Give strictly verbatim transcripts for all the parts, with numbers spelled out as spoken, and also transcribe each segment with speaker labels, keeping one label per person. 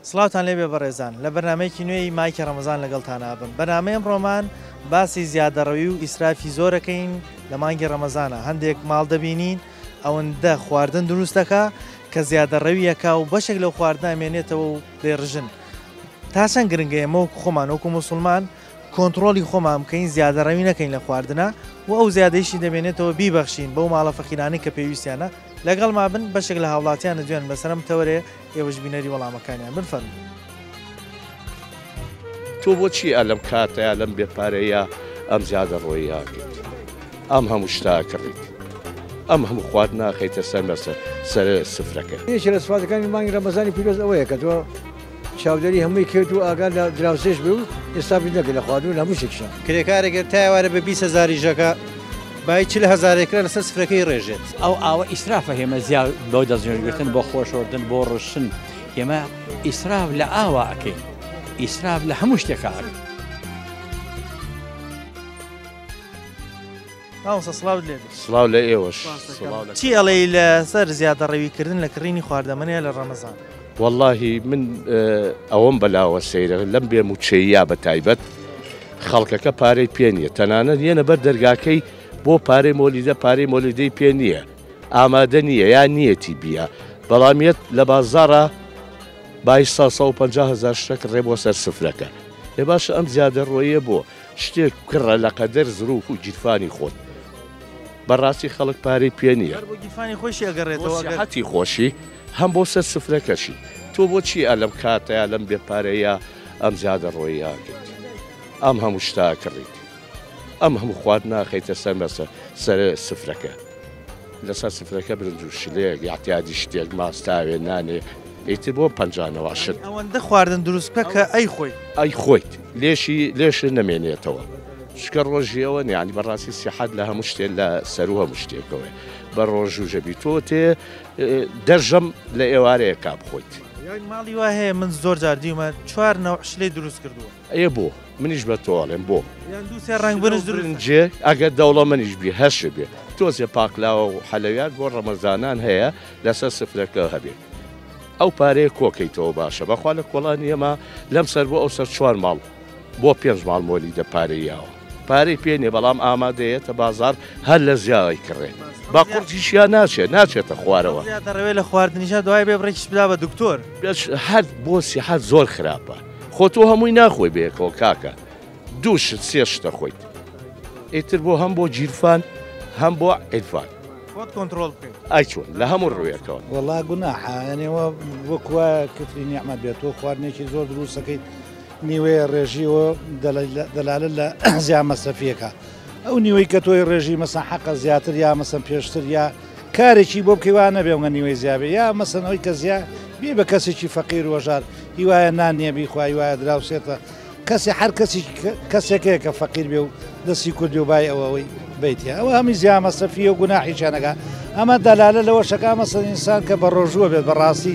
Speaker 1: سڵاوتان لێبێ بەڕێزان لە بەرنامەیەکی نوێی مایکە ڕەمەزان لەگەڵتان ئابم. بەنامەیەم ڕۆمان باسی زیادەڕەوی و ئیسرافی زۆرەکەین لە مانگی ڕەمەزانە. هەندێک ماڵ دەبینین ئەوەندە خواردن دروستەکە کە زیادەڕەویەکە و بەشێک لەو خواردنە ئەمێنێتەوە و دێڕژن. تا چەند گرنگە ئێمە وەکو خۆمان وەکو موسڵمان کۆنتڕۆلی خۆمان بکەین زیادەڕەوی نەکەین لە خواردنە و ئەو زیادەیشی دەبێنێتەوە بیبەخشین بەو ماڵە فەقیرانەی کە پێویستیانە. لەگەڵ ما بن بەشێک لە هاوڵاتیانە دوێن بەسەرم تەوەرێ ئێوەش بینەری وەڵامەکانیان بنفەرمون.
Speaker 2: تۆ بۆچی ئەلەم کاتەیە لەم بێپارەیە ئەم زیادەڕۆییە کرد؟ ئەم هەموو شتا کڕیت، ئەم هەموو خوارد ناخەیتە سەر بەسەر سەر سفرەکە.
Speaker 3: یەکێ لە سوپاسەکانی مانگی ڕەمەزانی پیرۆز ئەوەیە کە تۆ چاودێری هەمووی کرد و ئاگار لە دراوسێش بێ و ئێستا بیر نەکەی لە خواردن هەموو شێکشە.
Speaker 4: کرێکارێکە تایوارە بە بیست هەزاری ژەکە بای چل هەزارێکرا لەسەر سفرەکەی ڕێژێت.
Speaker 5: ئەو ئاوە ئیسرافە هێمە زیاد بۆ دەستێنەرگرتن بۆ خۆشەوردن بۆ ڕشن ئێمە ئیسراف لە ئاوا ئەکەین، ئیسراف لە هەموو شتێکە ئەکەین.
Speaker 1: مامۆستا سڵاوت لێبێ.
Speaker 2: سڵاو لە ئێوەش.
Speaker 1: چی ئەڵێی لەسەر زیادەڕەویکردن لە کڕینی خواردەمەنەیە لە ڕەمەزان؟
Speaker 2: واللهی من ئەوەم بەلاوە سەیرە لەم بێ موچەیە بە تایبەت خەڵکەکە پارەی پێ نییە، تەنانەت یەنە بەر دەرگاکەی بۆ پارەی مۆلیدە پارەی مۆلیدەی پێ نییە، ئامادە نییە یان نیەتی بیە، بەڵامیت لە بازاڕە بای سە و پەنجا هەزار شتێک ڕێ بۆ سەر سفرەکە. لێ باشە ئەم زیادەڕۆیە بۆ شتێک کڕە لە قەدەر زروف و گیرفانی خۆت. بەڕاستی خەڵک پارەی پێ نییە،
Speaker 1: گیرفانی خۆشی ئەگەڕێتەوە
Speaker 2: حەتی خۆشی هەم بۆ سەر سفرەکەشی. تۆ بۆچی ئەلەم کاتەیە لەم بێپارەیە ئەم زیادەڕۆیە کرد؟ ئەم هەموو شتا کڕیت، ئەم هەموو خوارد ناخەیتە سەر بەسەر سەر سفرەکە. لەسەر سفرەکە برنج و شلەیەک یاحتیاجی شتێک ماستاوێ نانێ ئیتر بۆ پەنجانەوە شت
Speaker 1: ئەوەندە خواردن دروستکە کە ئەی خۆی
Speaker 2: ئەی خۆیت لێشی لێش نەمێنێتەوە. شکە ڕۆژیەوە نیانی بەڕاستی سیحەت لە هەموو شتێک لە سەر و هەموو شتێکەوە بە ڕۆژ و ژەبی تۆ تێ دەژەم لە ئێوارەیە کا بخۆیت.
Speaker 1: ماڵی وا هەیە من زۆر جار دیومە چوار نەوع شلەی دروست کردووە.
Speaker 2: ئەیە بۆ منیش بە تۆڵێم بۆ
Speaker 1: دووسێ ڕنگ برنج
Speaker 2: درنجێ ئەگەر دەوڵە منیش بی هەش بێ تۆزێ پاکلاوە و حەلەویات بۆ ڕەمەزانان هەیە لەسەر سفرەکە هەبێت. ئەو پارەیە کۆکەیتەوە باشە بەخوا لە کۆڵانی ئێمە لەم سەر بۆ ئەو سەر چوار ماڵ بۆ پێنج ماڵ مۆلیدە پارەیەوە پارەی پێنێ بەڵام ئامادەیەتە بازار هەر لە زیاوی کڕێت با قورتیشیان ناچێت ناچێتە خوارەوە.
Speaker 1: دەڕەوێت لە خواردنیشە دوای بێ بڕێکیش بدا بە دکتۆر
Speaker 2: هەر بۆ سیحەت زۆر خراپە. خۆ تۆ هەمووی ناخۆی بەیەکەوە کاکە دوو شت سێ شتە خۆیت ئیتر بۆ هەم بۆ گیرفان هەم بۆ عیرفان
Speaker 1: خۆت کۆنتڕۆڵ بکەیت.
Speaker 2: ئای چۆن لە هەموو ڕوویەکەوە
Speaker 3: وەڵا گوناحە یانێەوە وەکوە کتری نیعمە بێتەوە خواردنێکی زۆر دروستەکەیت نیوەیە ڕێژیەوە دەلالە لە زیان مەسرفیەکە. ئەو نیوەی کە تۆی ڕێژی مەسەن حەقە زیاتر یا مەسەن پێشتر یا کارێکی بۆ بکەی وانە بێ نیوەی زیابێ یا مەسەن ئەوی کە زییا بێ بە کەسێکی فەقیر وەژار هیوایە نان نییە بیخوای وایە دراوسێتە کەسی هەر کەسی کەسێکەیە کە فەقیر بێ و دەستی کوردی و بای ئەوەوەی بیتە ئەوە هەمی زیان مەسرفی و گوناحیشانەکە. ئەمە دەلالە لەوە شەکە مەسەن ئینسان کە بە ڕۆژووە بێت بەڕاستی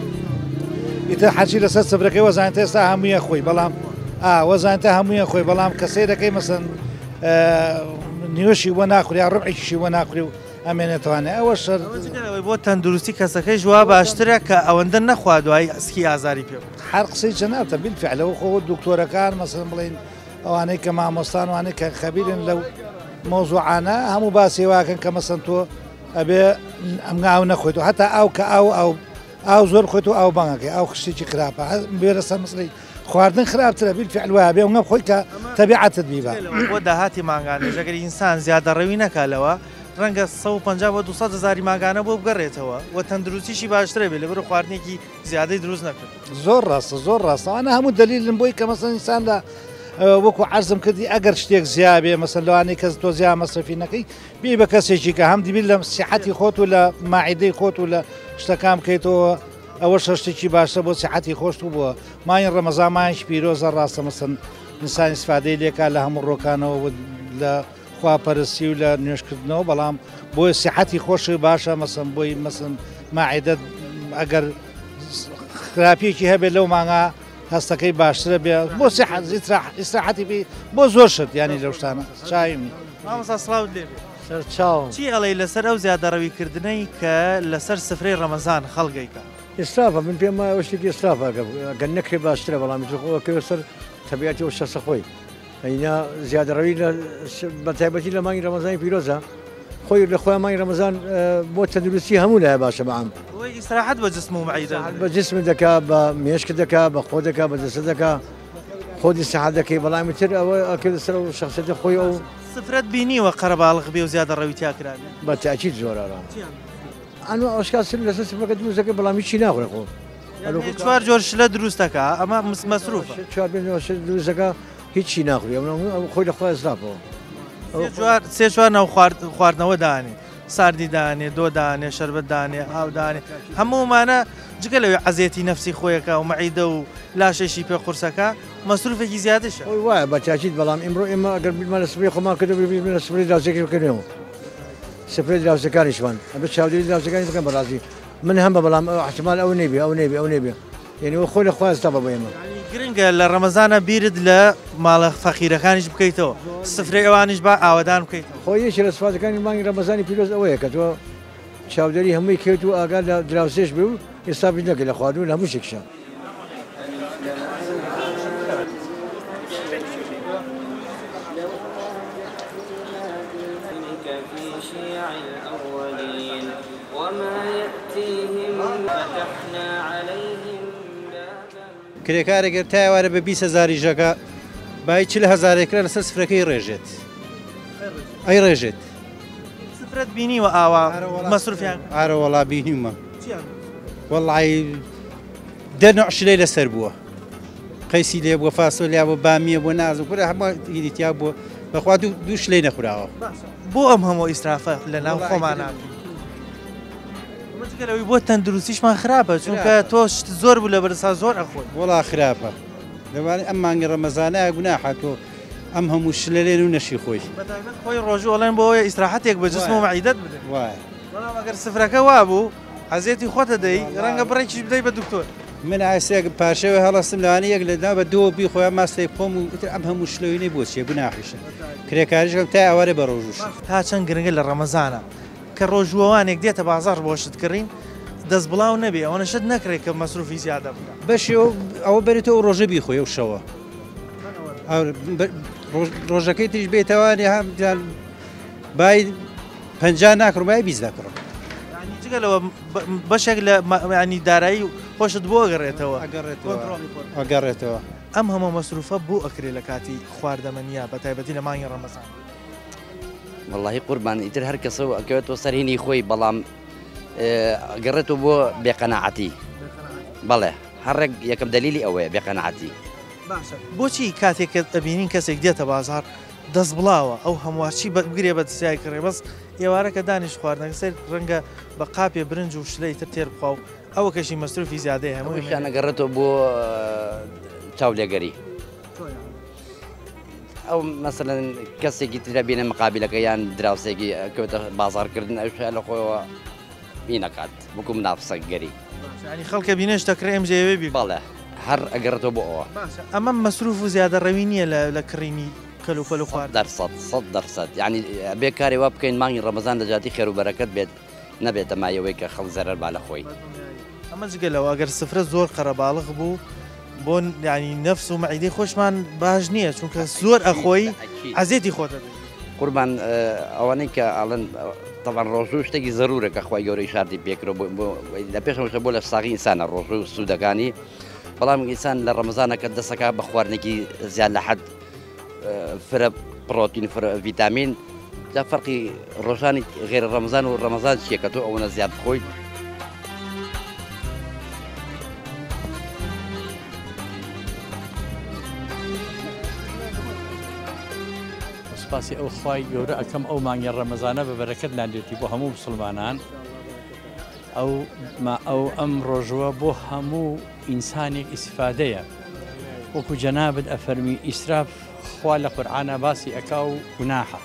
Speaker 3: ئیتر حەچی لەسەر سفرەکەی وەزانتە ئێستا هەموویە خۆی بەڵام وەزانتە هەموویە خۆی بەڵام کەسەی دەکەی مەسەن نیوەشی وە ناخوری یا ڕوعێکیشی وە ناخوری و ئەمێنێتوانێت ئەوە شەر
Speaker 1: بۆ تەندروستی کەسەکەی ژوا باشترە کە ئەوەندە نەخوا دوای ئەسکی ئازاری پێ
Speaker 3: هەر قسەی چەناوتە بیلفعلەوە خۆ دکتۆرەکان مەسەن بڵین ئەوانەی کە مامۆستان وانەی کە خەبیرن لەو مۆزوعانە هەموو باسی واکەن کە مەسەن تۆ ئەبێ ئەم ئاو نەخۆیت و هەتا ئاو کە ئاو ئەو ئاو زۆر خۆیت و ئاو بەنگەکەی ئاو خشتێکی خراپە بێرە سەر مەسڵی خواردن خراپترە بیلفعل وایە بێ وڵام خۆی کە تەبیعەتت بیبە.
Speaker 1: بۆ داهاتی ماگانە ژەگەر ئینسان زیادەڕەوی نەکالەوە ڕەنگە سە و پەنجا بۆ دووسەد هەزاری ماگانە بۆ بگەڕێتەوە و تەندروستیشی باشترە بێ لەبەر خواردنێکی زیادەی دروست نەکرد.
Speaker 3: زۆر ڕاستە زۆر ڕاستەوانە هەموو دلیلن بۆی کە مەسەن ئینسان لە وەکو عەرزم کردی ئەگەر شتێک زیابێ مەسەن لەوانەی کەس تۆ زیان مەسرفی نەکەی بێ بە کەسێکی کە هەم دیبیت لە سیحەتی خۆت و لە ماعیدەی خۆت و لە شتەکان بکەیتەوە ئەوە شتێکی باشە بۆ سیحەتی خۆشت و بووە ماین ڕەمەزان مایش پیرۆزە ڕاستە مەسەن ئینسان ئیسفادەی لێکا لە هەموو ڕۆکانەوە لە خواپەرستی و لە نوێشکردنەوە بەڵام بۆی سیحەتی خۆشی باشە مەسەن بۆی مەسن ماعیدەت ئەگەر خراپیەکی هەبێت لەو مانگا هەستەکەی باشترە بێ بۆ سیحەت ئیستراحەتی بێ بۆ زۆر شت یانی لەو شتانە چاوی
Speaker 1: مامۆستا سڵاوت لێبێ.
Speaker 3: سەرچاوم
Speaker 1: چی ئەڵێ لەسەر ئەو زیادەڕەویکردنەی کە لەسەر سفرەی ڕەمەزان خەڵگەیکە؟
Speaker 6: ئێسرافە من پێم وایە شتێکی ئێسرافە گەن نەکرێ باشترە بەڵام خۆەکەوە سەر تەبیعەتی و شەخصە خۆی ئەینا زیادەڕەوی لە بەتایبەتی لە مانگی ڕەمەزانی پیرۆزە خۆی لە خۆیان مانگی ڕەمەزان بۆ تەندروستی هەموو لایە باشە بەعام
Speaker 1: ئیستراحەت بە جسم و معیدە
Speaker 6: بە جسم دەکا بە مێشک دەکا بە خۆ دەکا بە دەسە دەکا خۆی سەحات دەکەی بەڵامی تر ئەوە ئەکرد سەر و شخصەتی خۆی ئەو
Speaker 1: سفرەت بینیوە قەرەباڵغ بێ و زیادە ڕەوی تیاکران
Speaker 6: بە تاکید زۆر ئارام ئەنوە ئەوشکا سر لەسەر سفرەکە دروست دەکەی بەڵام هیچی ناخورێ خۆ
Speaker 1: چوار جۆر شلە دروست دەکا ئەمە مەسروفە
Speaker 6: چوار دروست دەکا هیچی ناخوری ئەو خۆی لە خۆی ئەزرافەوە
Speaker 1: سێ چوار ناو خواردنەوە دانێ ساردی دانێ دۆ دانێ شەربەت دانێ ئاو دانێ هەموومانە جگە لەوێ عەزیەتی نەفسی خۆیەکە و مەعیدە و لاشەشی پێ قورسەکە مەسروفێکی زیادشە
Speaker 6: ئەوی وایە بە تاکید بەڵام ئێمڕۆ ئێمە ئەگەر بیرمان لە سفرەی خۆمان کردو ببین لە سفرەی دراوسێکی بکەنەوە سفرەی دراوسەکانیشمان ئەبێت چاودێری دراوسەکانی بکەن بەڕازی من هەم بە بەڵام احتمال ئەو نەبێ ئەو نەبێ ئەو نەبێ یعنی خۆی لە خۆی ئەستا بە ئێمە
Speaker 1: گرنگە لە ڕەمەزانە بیرت لە ماڵە فەقیرەکانیش بکەیتەوە سفرەی ئەوانیش با ئاوادان بکەیت
Speaker 6: خۆی یەکێک لە سوپاسەکانی مانگی ڕەمەزانی پیرۆز ئەوەیە کە تۆ چاودێری هەمووی کەوت و ئاگار لە دراوسێش بێ و ئێستا بیر نەکەی لە خواردن لە هەموو شێکشە
Speaker 4: کرێکارێکگەر تایوارە بە بیست هەزاری ژەکە بای چل هەزارێکرا لەسەر سفرەکەی ڕێژێت ئەی ڕێژێت
Speaker 1: سفرەت بینیوە ئاوا مەسروفیان
Speaker 4: ئارە وەڵا بینیمە وەڵی دەرنەوع شلەی لەسەر بووە قەیسی لێ بووە فاسۆلیا بۆ بامیە بۆ ناز و کورە هەموو دیتیا بووە بەخوا دوو شلەی نەخوراوە
Speaker 1: بۆ ئەم هەموو ئیسرافە لە ناو خۆمانە لەوەی بۆ تەندروستیشمان خراپە چونکە تۆ زۆر بوو لە بەرسا زۆر ئەخۆی
Speaker 4: وەڵا خراپە لەوانێ ئەم مانگی ڕەمەزانە گوناحە تۆ ئەم هەموو شلە لێن و نەشی خۆی
Speaker 1: خۆی ڕۆژوو ئەڵێن بۆەوەی ئیستراحەتێک بە جسم و مەعیدەت بدەن
Speaker 4: وایە
Speaker 1: بەڵام ئەگەر سفرەکە وا بوو حەزێتی خۆتە دەی ڕەنگە بڕێکیش بدەی بە دکتۆر
Speaker 4: من ئاسێک پاشەوە هەڵەستم لەوانەیە یەک لەدا بە دۆ بی خۆیان ماستەی خۆم و ئەم هەموو شلەوەی بۆ چێ گوناحیشە کرێکاریشەکەم تا ئەوارێ بە ڕۆژوش
Speaker 1: تا چەند گرنگە لە ڕەمەزانە کە ڕۆژوەوانێک دێتە بازار بۆ شتکردین دەست بڵاو نەبێ ئەوە شت نەکرێت کە مەسروفی زیادە بکە
Speaker 4: بەشی ئەوە بێتەوە ڕۆژە بیخۆی و شەوە ڕۆژەکەی تریش بێتەوانی هەم بای پەنجا ناکڕمای بیست دەکڕم
Speaker 1: جگەلەوە بەشێک لە ینی دارایی خۆشت بۆ ئەگەڕێتەوە
Speaker 4: ئەگەڕێتەوە
Speaker 1: ئەم هەموو مەسروفە بۆ ئەکرێت لە کاتی خواردەمەنیە بە تایبەتی لە مانگی ڕەمەزان
Speaker 7: واللهی قوربان ئیتر هەر کەسە ئەکەوێتەوە سەرهێنی خۆی بەڵام گەڕێتەوە بۆ بێقەناعەتی بەڵێ هەڕێک یەکەم دلیلی ئەوەیە بێقەناعەتی
Speaker 1: بۆچی کاتێک ئەبینین کەسێک دێتە بازار دەست بڵاوە ئەو هەموارچی بگرێ بە دەستیای کڕێ بەس ئێوارەکە دانیش خواردنەکە سەر ڕەنگە بە قاپێ برنج و شلەی تر تێر بخوا و ئەوە کەشی مەسروفی زیادەیە هەموو
Speaker 7: شانە گەڕێتەوە بۆ چاولێگەری ئەو مەسەلەن کەسێکی ترە بینە مقابلەکە یان دراوسێکی کەوتە بازارکردن ئەو لە خۆیەوە بینەکات وەکو منافسەگەری
Speaker 1: ینی خەڵکە بینێش دەکرێ ئەم جێوێ بی
Speaker 7: بەڵێ هەر ئەگەڕێتەوە بۆ ئەوە
Speaker 1: ئەمە مەسروف و زیادە ڕەوی نییە لە کڕینی کەل و پەل و خوارد
Speaker 7: دەرسەد سەد دەرسەد یعنی بێ کاری وا بکەین مانگی ڕەمەزان لە جاتی خێر و بەرەکەت بێت نەبێتە مایەوەی کە خەڵک زەرەر با لە خۆی
Speaker 1: ئەمە جگەلەوە ئەگەر سفرە زۆر قەرەباڵغ بوو بۆ ینی نەفس و مەعیدەی خۆشمان باش نییە چونکە زۆر ئەخۆی عەزێتی خۆتە
Speaker 7: قوربان ئەوانەی کە ئاڵەن طبعا ڕۆژوو شتێکی زەرورە کە خۆی گەورەی شاردی پێکرۆ لە پێشەوەشە بۆ لە ساغی ئینسانە ڕۆژوو سوودەکانی بەڵام ئینسان لە ڕەمەزانەکە دەسەکە بە خواردنێکی زیاد لە حەد فرە پڕۆتین فرە ڤیتامین جا فەرقی ڕۆژانی غێرە ڕەمەزان و ڕەمەزان چییە کە تۆ ئەوەنە زیاد بخۆیت
Speaker 5: سپاسی ئەو خوای گەورە ئەەکەم ئەو مانگی ڕەمەزانە بە بەرەکەت نادێتی بۆ هەموو مسلمانان ئەو ئەو ئەم ڕۆژوە بۆ هەموو ئینسانێک ئیسفادەیە وەکو جەنابەت ئەفەرمی ئیسراف خوا لە قورئانە باسی ئەکا و گوناحە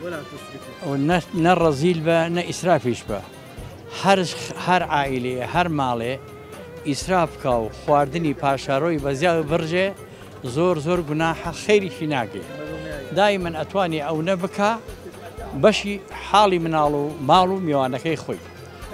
Speaker 5: نە ڕەزیل بە نە ئیسرافیش بە هەر عائیلەیە هەر ماڵێ ئیسراف بکە و خواردنی پاشارۆی بەزیاو بڕژێ زۆر زۆر گوناحە خەیریشی ناگێ دایمەن ئەتوانی ئەو نەبکە بەشی حاڵی مناڵ و ماڵ و میوانەکەی خۆی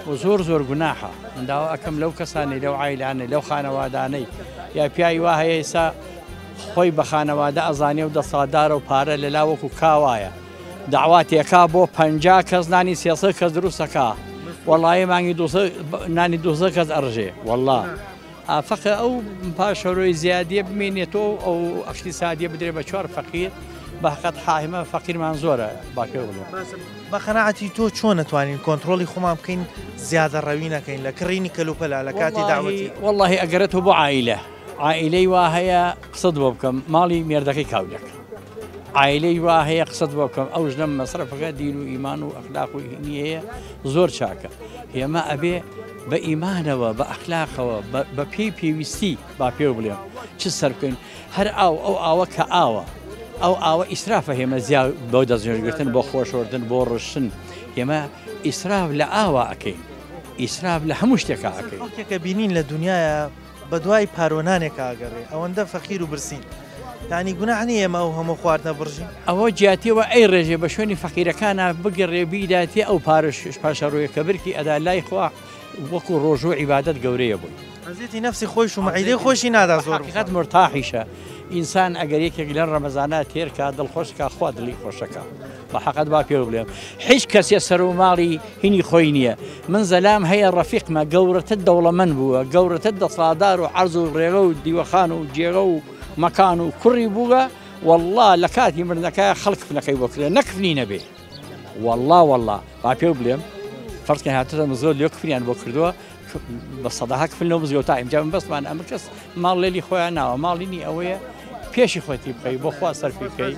Speaker 5: و زۆر زۆر گوناحە من داوا ئەەکەم لەو کەسانی لەو عیلانەی لەو خانەوادانەی یا پیاوی وا هەیە ئێستا خۆی بە خانەوادە ئەزانێ و دەسەڵاتدارە و پارە لەلا وەکو کاوایە داواتێکا بۆ پەنجا کەس نانی سێسە کەس دروستەکە وەڵی مانگی نانی دووسە کەس ئەڕژێ وەڵا ئافقە ئەو پاشەڕۆی زیادیە بمێنێتەوە ئەو ئەقتصادیە بدرێ بە چوار فەقیر بەحقەت حاهمە فەقیرمان زۆرە باکە بڵێ
Speaker 1: بە قەنەعەتی تۆ چۆن نتوانین کۆنتترۆلی خۆمان بکەین زیادە ڕەوی نەکەین لە کڕینی کەلوپەلا لە کاتی داوەتی
Speaker 5: وەڵی ئەگەرێتەوە بۆ عیلە عیلەی وا هەیە قسەت بۆ بکەم ماڵی مێردەکەی کاولەک عیلەی وا هەیە قسەت بۆ بکەم ئەو ژنە مەسرفەکە دین و ئیمان و ئەخلاق و هینی هەیە زۆر چاکە هێمە ئەبێ بە ئیمانەوە بە ئەخلاقەوە بە پێی پێویستی با پێ بڵێم چ سەر بکەین هەر ئاو ئەو ئاوە کە ئاوە ئەو ئاوە ئیسرافە هێمە زیا بۆ دەستێنەرگرتن بۆ خۆشۆردن بۆ ڕشتن هێمە ئیسراف لە ئاوا ئەەکەین ئیسراف لە هەموو شتێکا ئەەکەین
Speaker 1: کە بینین لە دنیاە بە دوای پارۆنانێک ئاگەڕێ ئەوەندە فەقیر و برسین یعنی گوناحنی ئێمە و هەموو خواردنە بڕژین
Speaker 5: ئەوە جیاتیەوە ئەی ڕێژێ بە شوێنی فەقیرەکانە بگەڕێ بیداتی ئەو پارش پاشەڕۆیەکە برکی ئەدا لای خوا وەکو ڕۆژوو عیبادەت گەورەیە بووی
Speaker 1: ئەزیێتی نەفسی خۆش و مەعیدەی خۆشی نادا زۆر
Speaker 5: حقیقەت مرتاحیشە ئینسان ئەگەر یەکێک لەن ڕەمەزانە تێرکە دڵخۆشکە خوا دڵی خۆشەکە بە حەقەت با پێ بڵێم هیچ کەسێ سەر و ماڵی هینی خۆی نییە من زەلام هەیە ڕەفیقمە گەورەتت دەوڵەمەند بووە گەورەتت دەسڵاتدار و عەرز و ڕێغە و دیوەخان و جێغە و مەکان و کوڕی بووە والله لە کاتی مردنەکە خەڵک فنەکەی بۆ کرێ نەکفنی نەبێ والله والله با پێ بڵێم فەرزکە هاتوتە مزگەوت لێ کفریان بۆ کردووە بە سەداها کفل لەو مزگەوت تا ئیمجا من بەسمان ئەمە کەس ماڵ لێلی خۆیان ناوە ماڵینی ئەوەیە پێشی خۆتی بکەی بۆ خوا سەرفی بکەی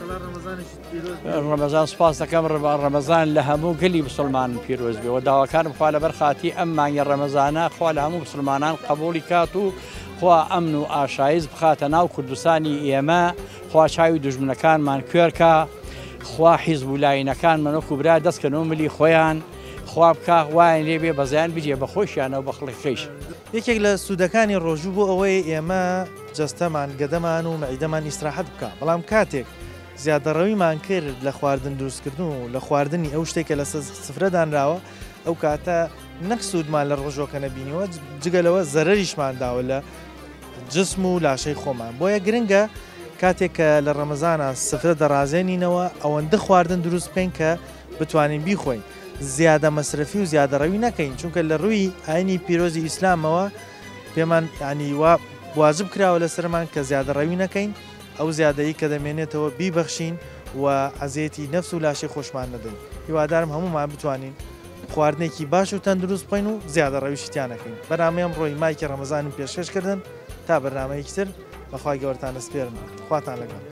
Speaker 5: ڕەمەزان سوپاس دەکەم ڕەمەزان لە هەموو گەلی مسلمان پیرۆز بێ و داواکارم خوا لەبەر خاتی ئەم مانگە ڕەمەزانە خوا لە هەموو مسلمانان قبولی کات و خوا ئەمن و ئاشایز بخاتە ناو کوردستانی ئێمە خوا چاوی دوژمنەکانمان کوێرکە خوا حیزب و لاینەکان منۆک و برا دەستکەنەوە ملی خۆیان خوا بکە وایان لێبێ بەزیان بجێ بە خۆشیانەوە بە خەڵکیش
Speaker 1: یەکێک لە سوودەکانی ڕۆژوو بۆ ئەوەی ئێمە جەستەمان گەدەمان و مەعیدەمان ئیستراحەت بکە بەڵام کاتێک زیادەڕەویمان کرد لە خواردن دروستکردن و لە خواردنی ئەو شتێکە لە سفرەدانراوە ئەو کاتە نەک سوودمان لە ڕۆژۆکە نەبینیوە جگەلەوە زەرەریشمان داوە لە جسم و لاشەی خۆمان بۆیە گرنگە کاتێک کە لە ڕەمەزانە سفرە دەڕازێنینەوە ئەوەندە خواردن دروست بکەین کە بتوانین بیخۆین زیادە مەسرفی و زیادەڕەوی نەکەین چونکە لە ڕووی ئاینی پیرۆزی ئیسلامەوە پێمان ینی وا واجب کراوە لە سەرمان کە زیادەڕەوی نەکەین ئەو زیادەیی کە دەمێنێتەوە بیبەخشین و عەزیەتی نەفس و لاشەی خۆشمان نەدەین هیوادارم هەمومان بتوانین خواردنێکی باش و تەندروست بکەین و زیادەڕەویشتیان نەکەین بەنامەیەم ڕۆی مایکی ڕەمەزانم پێشکەشکردن تا بەرنامەیەکی تر بەخوای گەورەتان دەسپێرم خواتان لەگەڵ